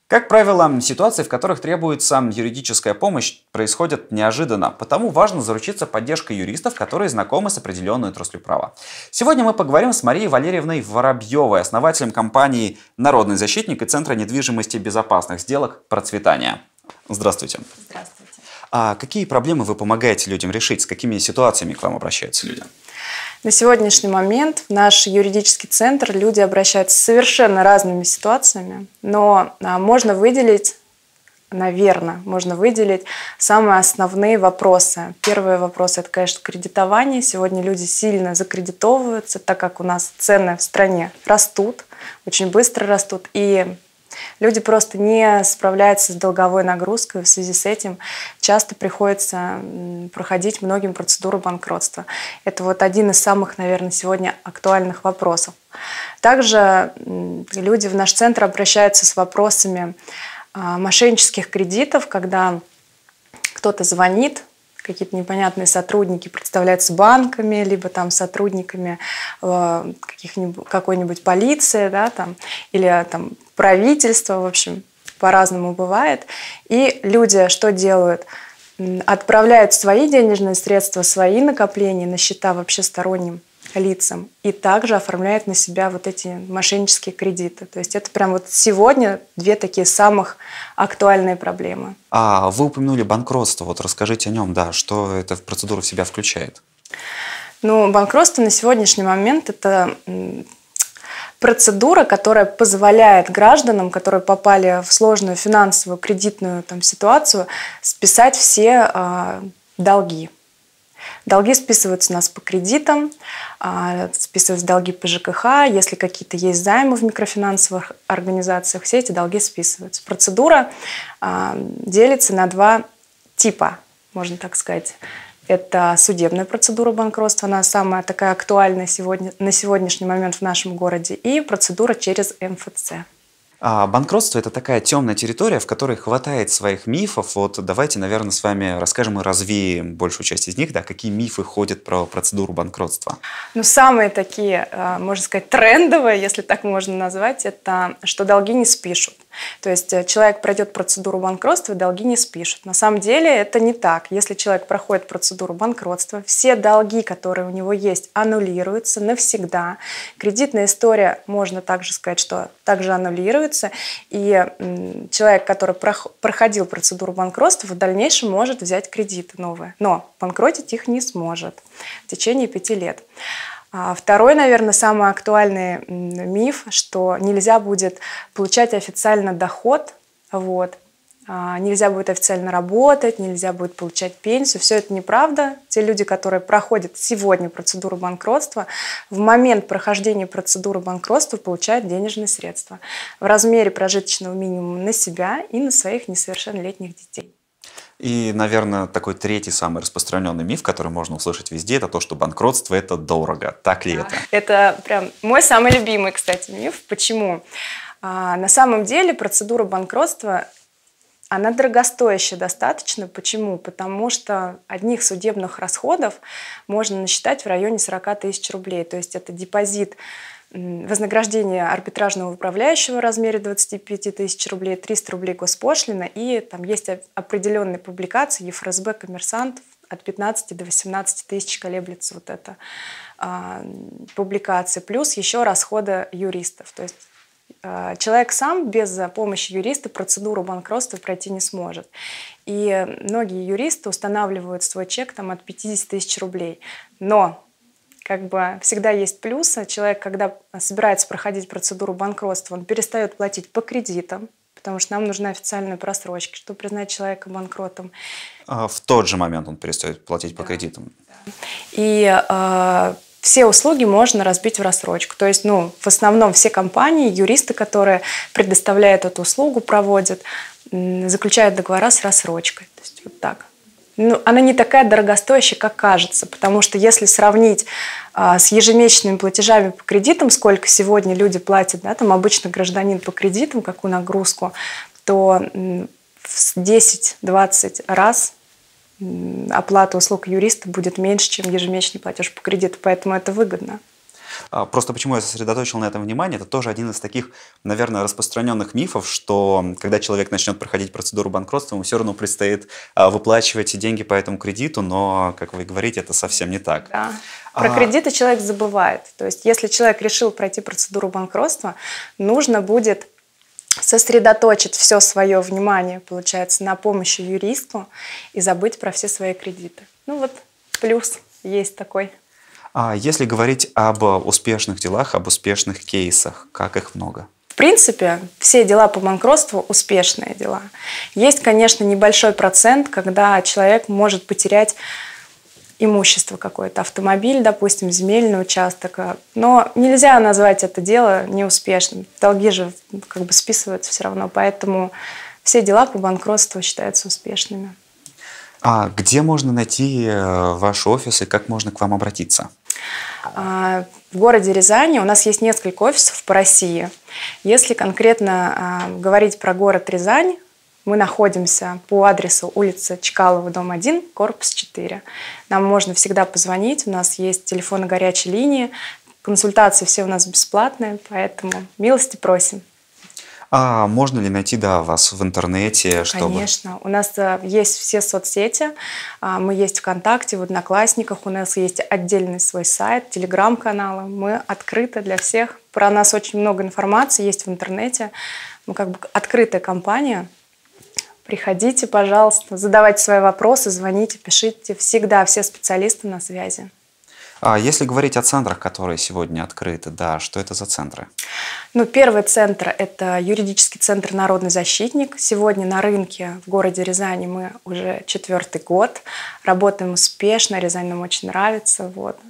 Как правило, ситуации, в которых требуется юридическая помощь, происходят неожиданно, потому важно заручиться поддержкой юристов, которые знакомы с определенной отраслью права. Сегодня мы поговорим с Марией Валерьевной Воробьевой, основателем компании «Народный защитник» и Центра недвижимости безопасных сделок «Процветание». Здравствуйте. Здравствуйте. А какие проблемы вы помогаете людям решить? С какими ситуациями к вам обращаются люди? На сегодняшний момент в наш юридический центр люди обращаются с совершенно разными ситуациями, но можно выделить самые основные вопросы. Первый вопрос – это, конечно, кредитование. Сегодня люди сильно закредитовываются, так как у нас цены в стране растут, очень быстро растут, и люди просто не справляются с долговой нагрузкой. В связи с этим часто приходится проходить многим процедуру банкротства. Это вот один из самых, наверное, сегодня актуальных вопросов. Также люди в наш центр обращаются с вопросами мошеннических кредитов, когда кто-то звонит, какие-то непонятные сотрудники представляются банками, либо там сотрудниками какой-нибудь полиции, да, там, или там, правительства, в общем, по-разному бывает. И люди что делают? Отправляют свои денежные средства, свои накопления на счета вообще сторонним лицам и также оформляют на себя вот эти мошеннические кредиты. То есть это прям вот сегодня две такие самых актуальные проблемы. А вы упомянули банкротство. Вот расскажите о нем, да, что эта процедура в себя включает? Ну, банкротство на сегодняшний момент – это процедура, которая позволяет гражданам, которые попали в сложную финансовую кредитную ситуацию, списать все долги. Долги списываются у нас по кредитам, списываются долги по ЖКХ, если какие-то есть займы в микрофинансовых организациях, все эти долги списываются. Процедура делится на два типа, можно так сказать. Это судебная процедура банкротства, она самая такая актуальная на сегодняшний момент в нашем городе, и процедура через МФЦ. Банкротство – это такая темная территория, в которой хватает своих мифов. Вот давайте, наверное, с вами расскажем и развеем большую часть из них. Да, какие мифы ходят про процедуру банкротства? Ну, самые такие, можно сказать, трендовые, если так можно назвать, это что долги не спишут. То есть человек пройдет процедуру банкротства, долги не спишут. На самом деле это не так. Если человек проходит процедуру банкротства, все долги, которые у него есть, аннулируются навсегда. Кредитная история, можно также сказать, что также аннулируется. И человек, который проходил процедуру банкротства, в дальнейшем может взять кредиты новые. Но банкротить их не сможет в течение 5 лет. Второй, наверное, самый актуальный миф, что нельзя будет получать официально доход, нельзя будет официально работать, нельзя будет получать пенсию. Все это неправда. Те люди, которые проходят сегодня процедуру банкротства, в момент прохождения процедуры банкротства получают денежные средства в размере прожиточного минимума на себя и на своих несовершеннолетних детей. И, наверное, такой третий самый распространенный миф, который можно услышать везде, это то, что банкротство – это дорого. Так ли это? Это прям мой самый любимый, кстати, миф. Почему? На самом деле процедура банкротства, она дорогостоящая достаточно. Почему? Потому что одних судебных расходов можно насчитать в районе 40 тысяч рублей. То есть это депозит, вознаграждение арбитражного управляющего в размере 25 тысяч рублей, 300 рублей госпошлина, и там есть определенные публикации ЕФРСБ, коммерсант, от 15 до 18 тысяч колеблется вот эта публикация, плюс еще расходы юристов. То есть человек сам без помощи юриста процедуру банкротства пройти не сможет. И многие юристы устанавливают свой чек от 50 тысяч рублей. Но всегда есть плюсы. Человек, когда собирается проходить процедуру банкротства, он перестает платить по кредитам, потому что нам нужна официальная просрочка, чтобы признать человека банкротом. В тот же момент он перестает платить по кредитам. Да. И все услуги можно разбить в рассрочку. То есть, в основном все компании, юристы, которые предоставляют эту услугу, проводят, заключают договора с рассрочкой. То есть вот так. Она не такая дорогостоящая, как кажется, потому что если сравнить с ежемесячными платежами по кредитам, сколько сегодня люди платят, обычно гражданин по кредитам, какую нагрузку, то в 10-20 раз оплата услуг юриста будет меньше, чем ежемесячный платеж по кредиту, поэтому это выгодно. Просто почему я сосредоточил на этом внимание, это тоже один из таких, наверное, распространенных мифов, что когда человек начнет проходить процедуру банкротства, ему все равно предстоит выплачивать деньги по этому кредиту, но, как вы говорите, это совсем не так. Да. Про кредиты человек забывает. То есть если человек решил пройти процедуру банкротства, нужно будет сосредоточить все свое внимание, получается, на помощи юристу и забыть про все свои кредиты. Ну вот плюс есть такой. Если говорить об успешных делах, об успешных кейсах, как их много? В принципе, все дела по банкротству успешные дела. Есть, конечно, небольшой процент, когда человек может потерять имущество какое-то, автомобиль, допустим, земельный участок. Но нельзя назвать это дело неуспешным. Долги же как бы списываются все равно, поэтому все дела по банкротству считаются успешными. А где можно найти ваш офис и как можно к вам обратиться? В городе Рязани у нас есть несколько офисов по России. Если конкретно говорить про город Рязань, мы находимся по адресу улица Чкалова, дом 1, корпус 4. Нам можно всегда позвонить, у нас есть телефоны горячей линии, консультации все у нас бесплатные, поэтому милости просим. А можно ли найти, да, вас в интернете? Конечно. У нас есть все соцсети. Мы есть ВКонтакте, в Одноклассниках. У нас есть отдельный свой сайт, телеграм-каналы. Мы открыты для всех. Про нас очень много информации есть в интернете. Мы как бы открытая компания. Приходите, пожалуйста, задавайте свои вопросы, звоните, пишите. Всегда все специалисты на связи. А если говорить о центрах, которые сегодня открыты, да, что это за центры? Ну, первый центр – это юридический центр «Народный защитник». Сегодня на рынке в городе Рязани мы уже 4-й год. Работаем успешно, Рязань нам очень нравится. Вот.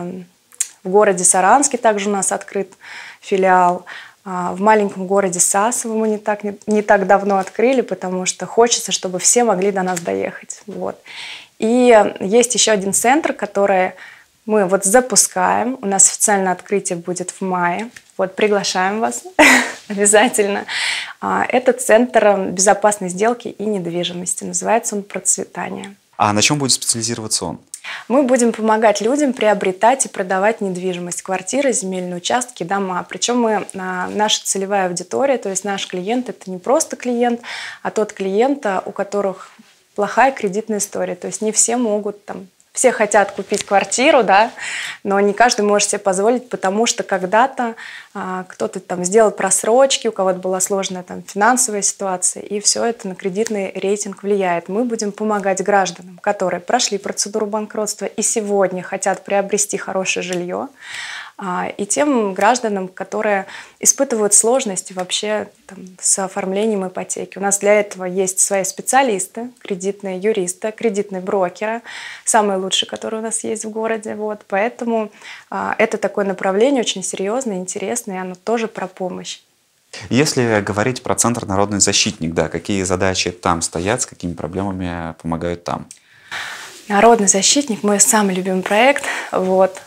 В городе Саранске также у нас открыт филиал. В маленьком городе Сасово мы не так давно открыли, потому что хочется, чтобы все могли до нас доехать. Вот. И есть еще один центр, который мы вот запускаем. У нас официальное открытие будет в мае. Вот, приглашаем вас обязательно. Это Центр безопасной сделки и недвижимости. Называется он «Процветание». А на чем будет специализироваться он? Мы будем помогать людям приобретать и продавать недвижимость, квартиры, земельные участки, дома. Причем наша целевая аудитория, то есть наш клиент, это не просто клиент, а тот клиент, у которых плохая кредитная история. То есть не все могут там. Все хотят купить квартиру, да, но не каждый может себе позволить, потому что когда-то кто-то там сделал просрочки, у кого-то была сложная там финансовая ситуация, и все это на кредитный рейтинг влияет. Мы будем помогать гражданам, которые прошли процедуру банкротства и сегодня хотят приобрести хорошее жилье, и тем гражданам, которые испытывают сложности вообще там, с оформлением ипотеки. У нас для этого есть свои специалисты, кредитные юристы, кредитные брокеры, самые лучшие, которые у нас есть в городе. Вот. Поэтому это такое направление очень серьезное, интересное, и оно тоже про помощь. Если говорить про Центр «Народный защитник», да, какие задачи там стоят, с какими проблемами помогают там? «Народный защитник» – мой самый любимый проект. Вот.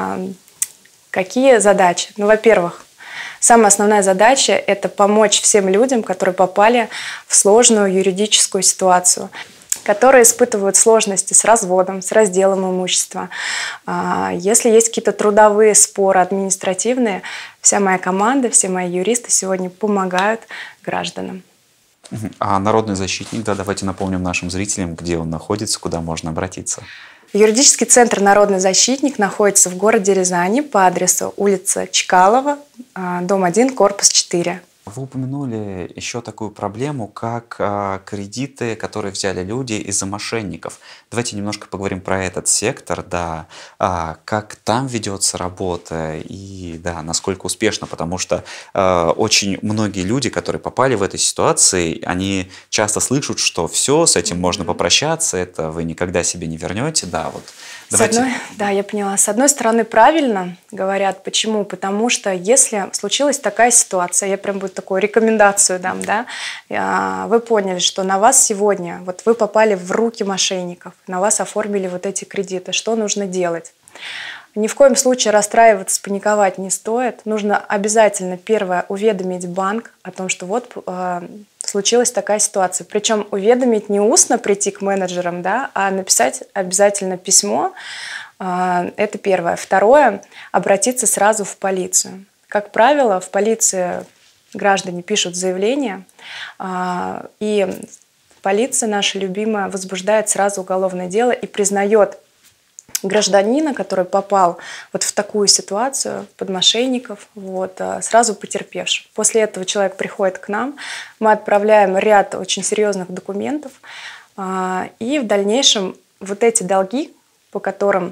Какие задачи? Ну, во-первых, самая основная задача – это помочь всем людям, которые попали в сложную юридическую ситуацию, которые испытывают сложности с разводом, с разделом имущества. Если есть какие-то трудовые споры, административные, вся моя команда, все мои юристы сегодня помогают гражданам. А «Народный защитник», да, давайте напомним нашим зрителям, где он находится, куда можно обратиться. Юридический центр «Народный защитник» находится в городе Рязани по адресу улица Чкалова, дом 1, корпус 4. Вы упомянули еще такую проблему, как кредиты, которые взяли люди из-за мошенников. Давайте немножко поговорим про этот сектор, да, как там ведется работа и да, насколько успешно, потому что очень многие люди, которые попали в эту ситуацию, они часто слышат, что все, с этим можно попрощаться, это вы никогда себе не вернете, да, вот. Давайте. Да, я поняла. С одной стороны, правильно говорят. Почему? Потому что если случилась такая ситуация, я прям вот такую рекомендацию дам, да, вы поняли, что на вас сегодня, вот вы попали в руки мошенников, на вас оформили вот эти кредиты, что нужно делать? Ни в коем случае расстраиваться, паниковать не стоит. Нужно обязательно, первое, уведомить банк о том, что вот случилась такая ситуация. Причем уведомить не устно, прийти к менеджерам, да, а написать обязательно письмо Это первое. Второе – обратиться сразу в полицию. Как правило, в полиции граждане пишут заявление, и полиция наша любимая возбуждает сразу уголовное дело и признает гражданина, который попал вот в такую ситуацию под мошенников, сразу потерпевшим. После этого человек приходит к нам, мы отправляем ряд очень серьезных документов, и в дальнейшем вот эти долги, которые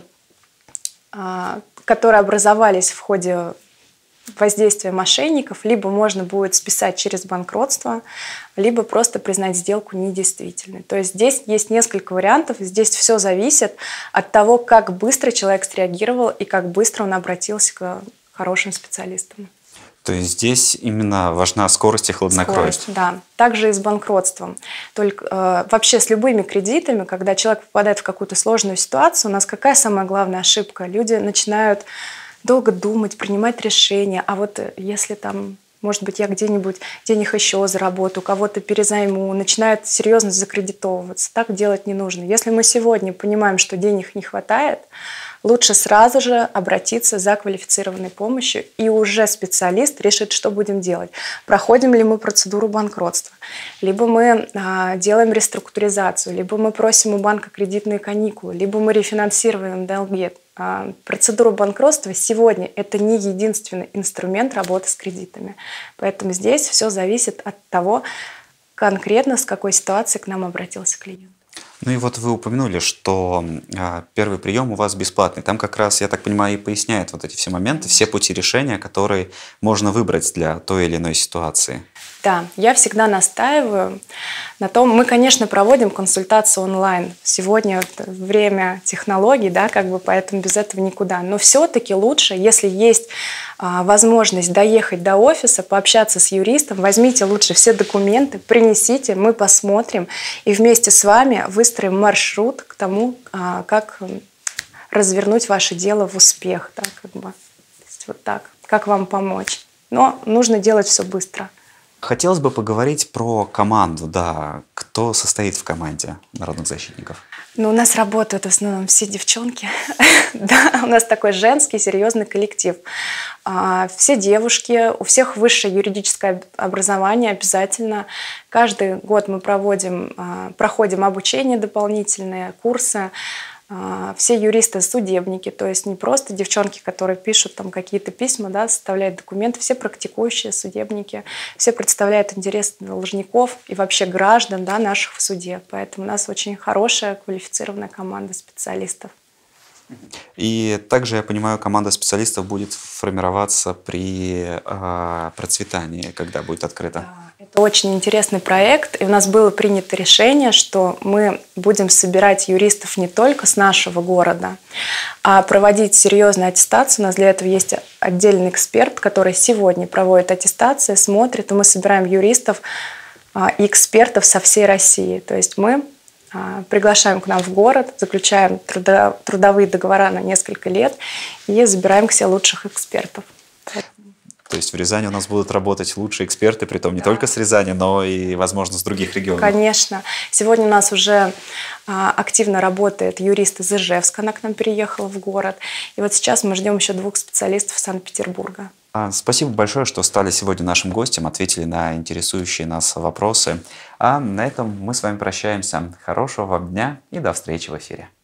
образовались в ходе воздействия мошенников, либо можно будет списать через банкротство, либо просто признать сделку недействительной. То есть здесь есть несколько вариантов, здесь все зависит от того, как быстро человек среагировал и как быстро он обратился к хорошим специалистам. То есть здесь именно важна скорость и хладнокровие. Скорость, да. Также и с банкротством. Только вообще с любыми кредитами, когда человек попадает в какую-то сложную ситуацию, у нас какая самая главная ошибка? Люди начинают долго думать, принимать решения. А вот если там, может быть, я где-нибудь денег еще заработаю, кого-то перезайму, начинают серьезно закредитовываться. Так делать не нужно. Если мы сегодня понимаем, что денег не хватает, лучше сразу же обратиться за квалифицированной помощью, и уже специалист решит, что будем делать. Проходим ли мы процедуру банкротства, либо мы делаем реструктуризацию, либо мы просим у банка кредитные каникулы, либо мы рефинансируем долги. Процедура банкротства сегодня – это не единственный инструмент работы с кредитами. Поэтому здесь все зависит от того, конкретно с какой ситуацией к нам обратился клиент. Ну и вот вы упомянули, что первый прием у вас бесплатный. Там как раз, я так понимаю, и поясняет вот эти все моменты, все пути решения, которые можно выбрать для той или иной ситуации. Да, я всегда настаиваю на том, мы, конечно, проводим консультацию онлайн. Сегодня время технологий, да, поэтому без этого никуда. Но все-таки лучше, если есть возможность доехать до офиса, пообщаться с юристом, возьмите лучше все документы, принесите, мы посмотрим и вместе с вами выстроим маршрут к тому, как развернуть ваше дело в успех. Да, То есть вот так, как вам помочь. Но нужно делать все быстро. Хотелось бы поговорить про команду, да. Кто состоит в команде народных защитников? У нас работают в основном все девчонки. Да, у нас такой женский серьезный коллектив. Все девушки, у всех высшее юридическое образование обязательно. Каждый год мы проходим обучение дополнительные, курсы. Все юристы-судебники, то есть не просто девчонки, которые пишут там какие-то письма, да, составляют документы, все практикующие судебники, все представляют интересы должников и вообще граждан, да, наших в суде. Поэтому у нас очень хорошая квалифицированная команда специалистов. И также, я понимаю, команда специалистов будет формироваться при процветании, когда будет открыта. Да, это очень интересный проект, и у нас было принято решение, что мы будем собирать юристов не только с нашего города, а проводить серьезную аттестацию. У нас для этого есть отдельный эксперт, который сегодня проводит аттестацию, смотрит, и мы собираем юристов и экспертов со всей России. То есть мы приглашаем к нам в город, заключаем трудовые договора на несколько лет и забираем к себе лучших экспертов. То есть в Рязани у нас будут работать лучшие эксперты, притом не только с Рязани, но и, возможно, с других регионов. Конечно. Сегодня у нас уже активно работает юрист из Ижевска, она к нам переехала в город. И вот сейчас мы ждем еще 2 специалистов из Санкт-Петербурга. Спасибо большое, что стали сегодня нашим гостем, ответили на интересующие нас вопросы. А на этом мы с вами прощаемся. Хорошего вам дня и до встречи в эфире.